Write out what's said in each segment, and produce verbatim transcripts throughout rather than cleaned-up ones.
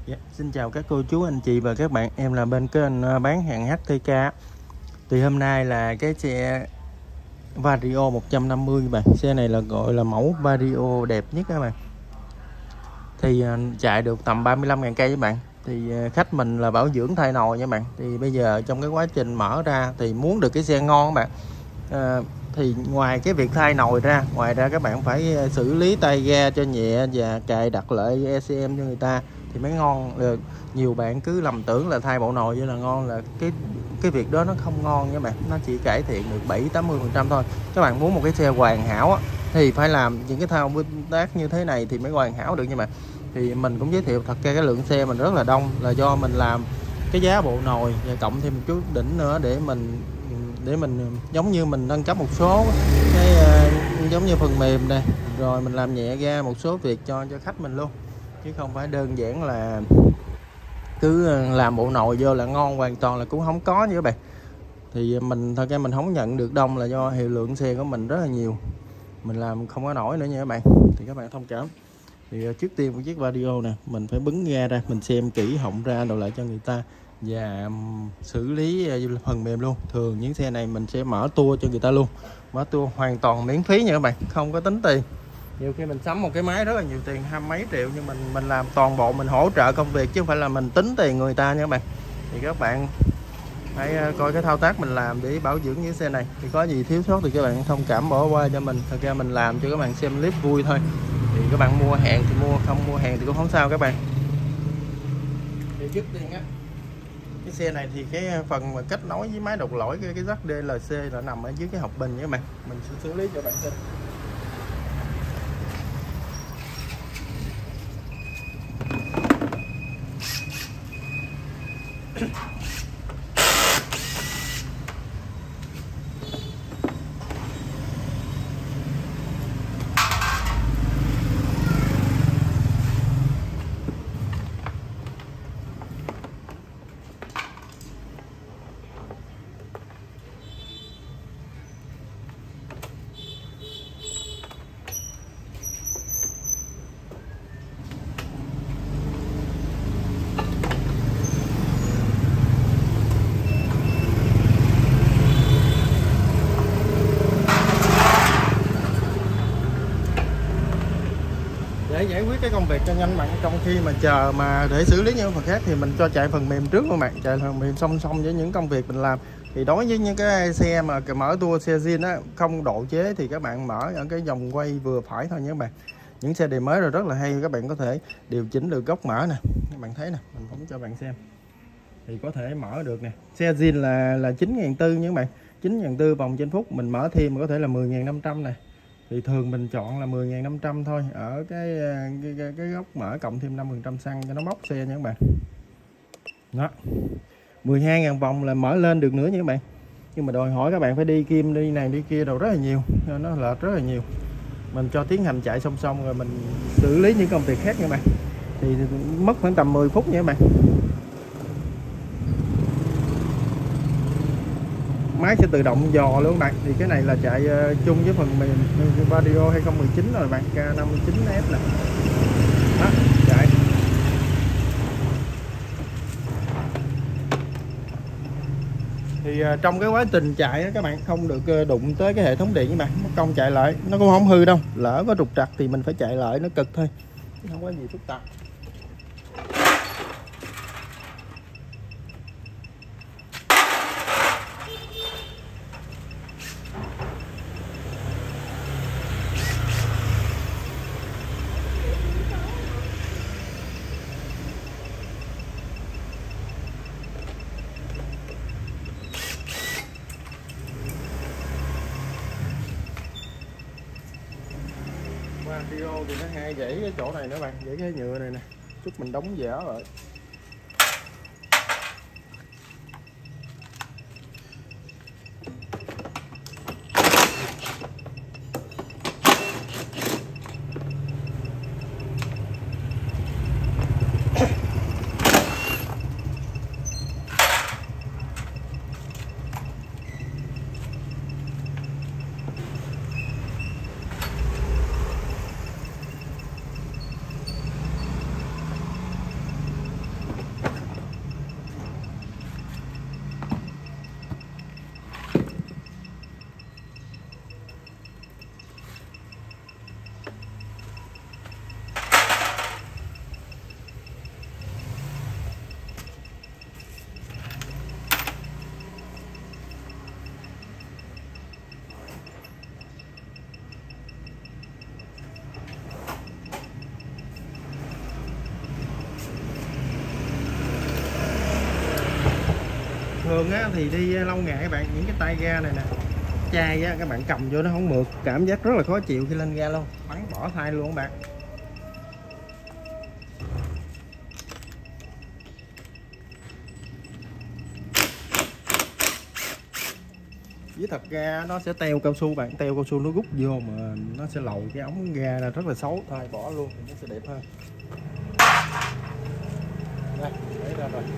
Yeah, xin chào các cô chú anh chị và các bạn, em là bên kênh bán hàng hát tê ca. Thì hôm nay là cái xe Vario một trăm năm mươi các bạn. Xe này là gọi là mẫu Vario đẹp nhất các bạn. Thì chạy được tầm ba mươi lăm ngàn cây các bạn. Thì khách mình là bảo dưỡng thay nồi nha bạn. Thì bây giờ trong cái quá trình mở ra thì muốn được cái xe ngon các bạn, à, thì ngoài cái việc thay nồi ra, ngoài ra các bạn phải xử lý tay ga cho nhẹ và cài đặt lại e xê em cho người ta thì mới ngon được. Nhiều bạn cứ lầm tưởng là thay bộ nồi vậy là ngon, là cái cái việc đó nó không ngon nha bạn, nó chỉ cải thiện được bảy tám mươi phần trăm thôi. Các bạn muốn một cái xe hoàn hảo á, thì phải làm những cái thao tác như thế này thì mới hoàn hảo được nha bạn. Thì mình cũng giới thiệu thật ra cái lượng xe mình rất là đông là do mình làm cái giá bộ nồi và cộng thêm một chút đỉnh nữa để mình để mình giống như mình nâng cấp một số cái uh, giống như phần mềm này, rồi mình làm nhẹ ra một số việc cho cho khách mình luôn, chứ không phải đơn giản là cứ làm bộ nồi vô là ngon hoàn toàn là cũng không có như các bạn. Thì mình thật ra mình không nhận được đông là do hiệu lượng xe của mình rất là nhiều, mình làm không có nổi nữa nha các bạn, thì các bạn thông cảm. Thì trước tiên của chiếc Vario nè, mình phải bứng ga ra, mình xem kỹ họng ra đồ lại cho người ta và xử lý phần mềm luôn. Thường những xe này mình sẽ mở tua cho người ta luôn, mở tua hoàn toàn miễn phí nha các bạn, không có tính tiền. Nhiều khi mình sắm một cái máy rất là nhiều tiền, hai mấy triệu, nhưng mình mình làm toàn bộ, mình hỗ trợ công việc chứ không phải là mình tính tiền người ta nha các bạn. Thì các bạn hãy coi cái thao tác mình làm để bảo dưỡng những xe này, thì có gì thiếu sót thì các bạn thông cảm bỏ qua cho mình. Thật ra mình làm cho các bạn xem clip vui thôi, thì các bạn mua hàng thì mua, không mua hàng thì cũng không sao các bạn. Thì trước tiên á, cái xe này thì cái phần mà kết nối với máy đột lỗi cái cái rắc đê lờ xê là nằm ở dưới cái hộp bình nha các bạn, mình sẽ xử lý cho bạn xem. Để giải quyết cái công việc cho nhanh bạn, trong khi mà chờ mà để xử lý những phần khác thì mình cho chạy phần mềm trước luôn bạn, chạy phần mềm song song với những công việc mình làm. Thì đối với những cái xe mà mở tua xe zin á, không độ chế thì các bạn mở ở cái vòng quay vừa phải thôi nhé các bạn. Những xe đời mới rồi rất là hay, các bạn có thể điều chỉnh được góc mở nè, các bạn thấy nè, mình phóng cho bạn xem thì có thể mở được nè. Xe zin là là chín ngàn tư nha các bạn, chín ngàn tư vòng trên phút, mình mở thêm có thể là mười ngàn năm trăm này. Thì thường mình chọn là mười ngàn năm trăm thôi, ở cái cái, cái, cái góc mở cộng thêm năm phần trăm xăng cho nó móc xe nha các bạn. Đó, mười hai ngàn vòng là mở lên được nữa nha các bạn. Nhưng mà đòi hỏi các bạn phải đi kim đi này đi kia đâu rất là nhiều, nó lệch rất là nhiều. Mình cho tiến hành chạy song song rồi mình xử lý những công việc khác nha các bạn. Thì mất khoảng tầm mười phút nha các bạn. Máy sẽ tự động dò luôn bạn. Thì cái này là chạy uh, chung với phần mềm Vario hai không một chín rồi bạn, K năm mươi chín F nè. Đó, chạy. Thì uh, trong cái quá trình chạy đó, các bạn không được uh, đụng tới cái hệ thống điện các bạn, mất công chạy lại nó cũng không hư đâu, lỡ có trục trặc thì mình phải chạy lại, nó cực thôi, không có gì phức tạp. Vario thì nó hay gãy cái chỗ này nữa bạn, gãy cái nhựa này nè, chút mình đóng dở rồi. thường á thì đi lâu ngày các bạn, những cái tay ga này nè, chai á các bạn cầm vô nó không mượt, cảm giác rất là khó chịu khi lên ga luôn, bắn bỏ thay luôn các bạn. Với thật ra nó sẽ teo cao su bạn, teo cao su nó rút vô mà nó sẽ lầu cái ống ga ra rất là xấu, thôi bỏ luôn thì nó sẽ đẹp hơn. Đây, lấy ra rồi.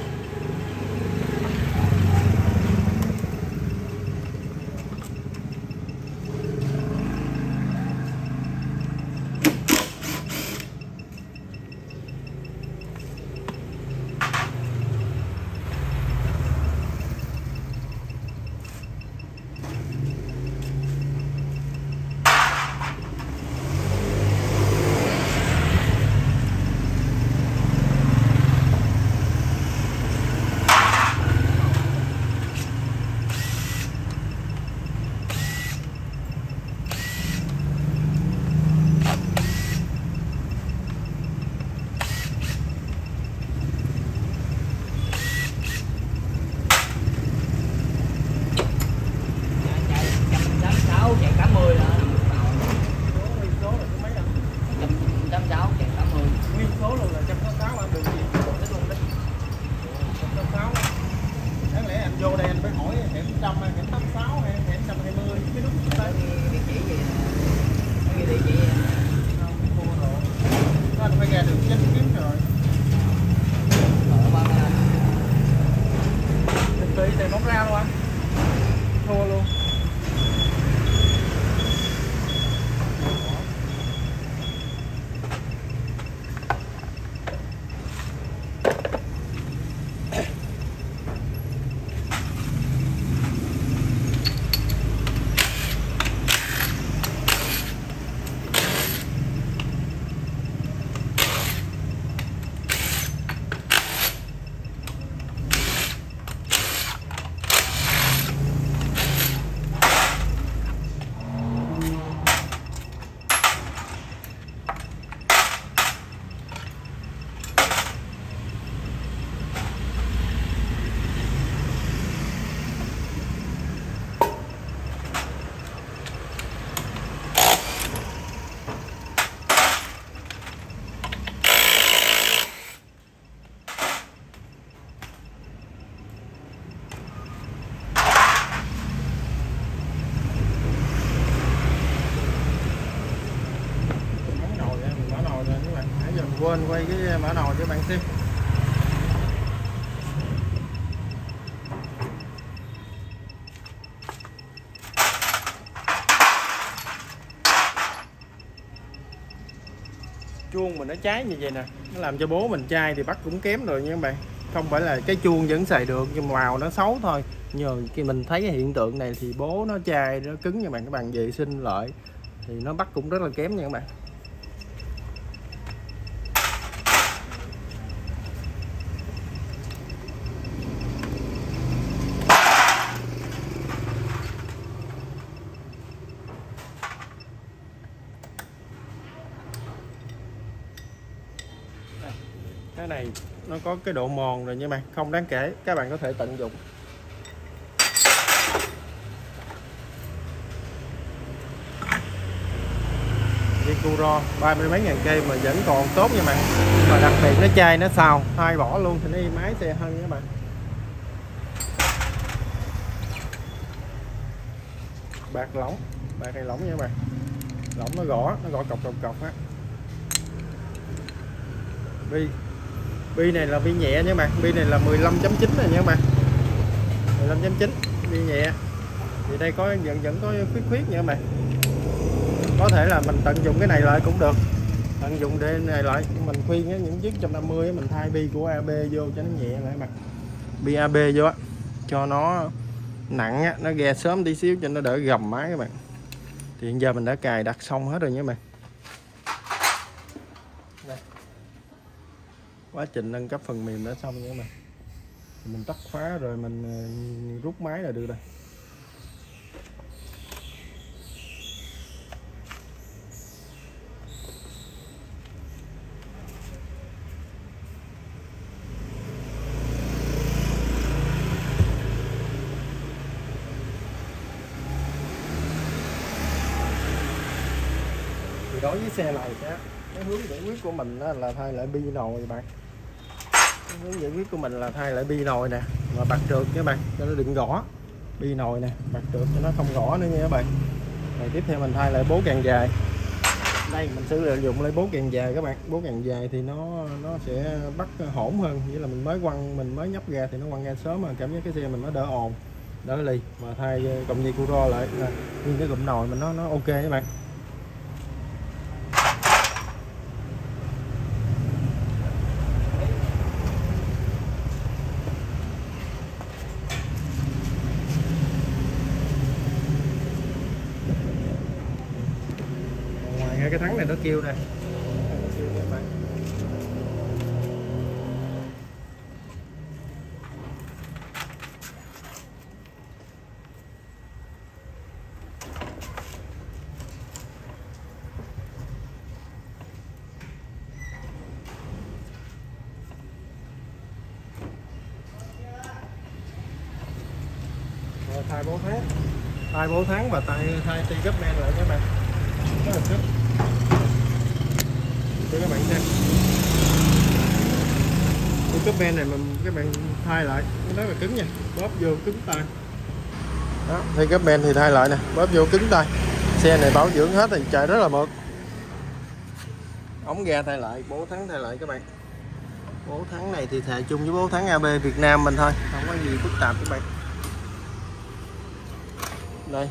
Quên quay cái mở nồi cho bạn xem. Chuông mình nó cháy như vậy nè, nó làm cho bố mình chai thì bắt cũng kém rồi nha các bạn. Không phải là cái chuông vẫn xài được nhưng màu nó xấu thôi. Nhờ khi mình thấy cái hiện tượng này thì bố nó chai nó cứng nha bạn, các bạn vệ sinh lại thì nó bắt cũng rất là kém nha các bạn. Cái này nó có cái độ mòn rồi nhưng mà không đáng kể, các bạn có thể tận dụng. Vicuro ba mươi mấy ngàn cây mà vẫn còn tốt nha bạn, mà đặc biệt nó chai nó xào, thay bỏ luôn thì nó êm ái xe hơn các bạn. Bạc lỏng, bạc này lỏng nha các bạn, lỏng nó gõ, nó gõ cọc cọc cọc á. Bi bi này là bi nhẹ nha bạn, bi này là mười lăm chấm chín rồi nha các bạn, mười lăm chấm chín bi nhẹ. Thì đây có vẫn vẫn có khuyết khuyết nha các bạn, có thể là mình tận dụng cái này lại cũng được, tận dụng để này lại. Mình khuyên á, những chiếc một trăm năm mươi mình thay bi của a bê vô cho nó nhẹ lại các bạn, bi a bê vô á cho nó nặng á, nó ghe sớm tí xíu cho nó đỡ gầm máy các bạn. Thì hiện giờ mình đã cài đặt xong hết rồi nha các bạn. Đây. Quá trình nâng cấp phần mềm đã xong nha các bạn. Mình tắt khóa rồi mình rút máy là được rồi. đối với xe này cái, cái hướng giải quyết của mình là thay lại bi nồi các bạn. Cái hướng giải quyết của mình là thay lại bi nồi nè, và bạc trượt các bạn, cho nó đừng gõ. Bi nồi nè, bạc trượt cho nó không gõ nữa nha các bạn. Rồi tiếp theo mình thay lại bố càng dài. Đây mình sử dụng lấy bố càng dài các bạn. Bố càng dài thì nó nó sẽ bắt hổn hơn, nghĩa là mình mới quăng mình mới nhấp ra thì nó quăng ra sớm, mà cảm giác cái xe mình nó đỡ ồn, đỡ lì. Mà thay cọng dây cu ro lại là nhưng cái cụm nồi mình nó nó ok các bạn. Ngoài cái thắng này nó kêu nè, nó kêu các bạn. Rồi thay bố tháng, thay bố tháng và thay thay ti gấp men lại các bạn. Rất là thích cho các bạn xem. Cái cúp ben này mình các bạn thay lại nó rất là cứng nha, bóp vô cứng tay. Đó, thay cúp ben thì thay lại nè, bóp vô cứng tay. Xe này bảo dưỡng hết thì chạy rất là mượt. Ống ga thay lại, bố thắng thay lại các bạn. Bố thắng này thì thề chung với bố thắng a bê Việt Nam mình thôi, không có gì phức tạp các bạn. Đây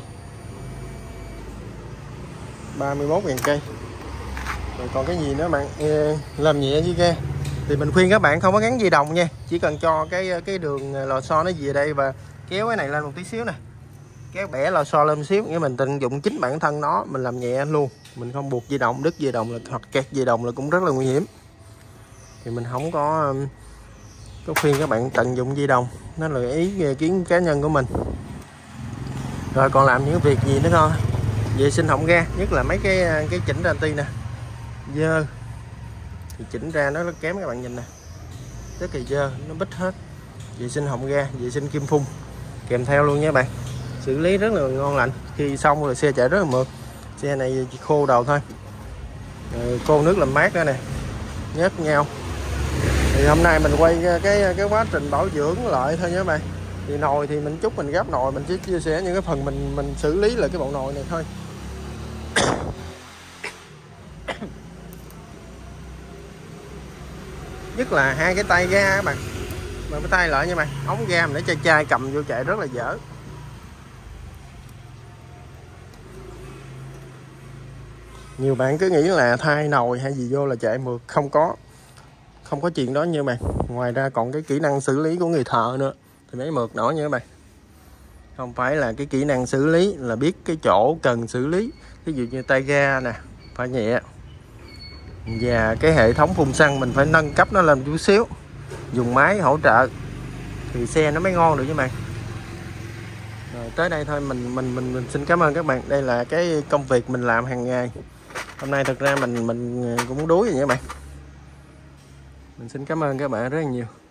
ba mươi mốt ngàn cây. Rồi còn cái gì nữa bạn, làm nhẹ với ghe thì mình khuyên các bạn không có gắn dây đồng nha, chỉ cần cho cái cái đường lò xo nó về đây và kéo cái này lên một tí xíu nè, kéo bẻ lò xo lên một xíu, nghĩa mình tận dụng chính bản thân nó, mình làm nhẹ luôn, mình không buộc dây đồng, đứt dây đồng là hoặc kẹt dây đồng là cũng rất là nguy hiểm. Thì mình không có có khuyên các bạn tận dụng dây đồng, nó là ý kiến cá nhân của mình. Rồi còn làm những việc gì nữa không? Vệ sinh họng ga, nhất là mấy cái cái chỉnh ranh ti nè, dơ thì chỉnh ra nó rất kém các bạn nhìn nè, rất là dơ, nó bít hết. Vệ sinh họng ga, vệ sinh kim phun kèm theo luôn nha bạn. Xử lý rất là ngon lành, khi xong rồi xe chạy rất là mượt. Xe này chỉ khô đầu thôi, rồi khô nước làm mát nữa nè, nhớt nhau. Thì hôm nay mình quay cái cái quá trình bảo dưỡng lại thôi nha các bạn. Thì nồi thì mình chút mình gắp nồi, mình chỉ chia sẻ những cái phần mình mình xử lý là cái bộ nồi này thôi. Nhất là hai cái tay ga các bạn, mình cái tay lại nha bạn, ống ga mình để chai chai cầm vô chạy rất là dở. Nhiều bạn cứ nghĩ là thay nồi hay gì vô là chạy mượt, không có không có chuyện đó nha bạn. Ngoài ra còn cái kỹ năng xử lý của người thợ nữa thì mới mượt nổi nha các bạn. Không phải là cái kỹ năng xử lý là biết cái chỗ cần xử lý, ví dụ như tay ga nè phải nhẹ, và cái hệ thống phun xăng mình phải nâng cấp nó lên chút xíu, dùng máy hỗ trợ thì xe nó mới ngon được các bạn. Rồi tới đây thôi, mình mình mình mình xin cảm ơn các bạn. Đây là cái công việc mình làm hàng ngày. Hôm nay thật ra mình mình cũng đuối rồi nha các bạn. Mình xin cảm ơn các bạn rất là nhiều.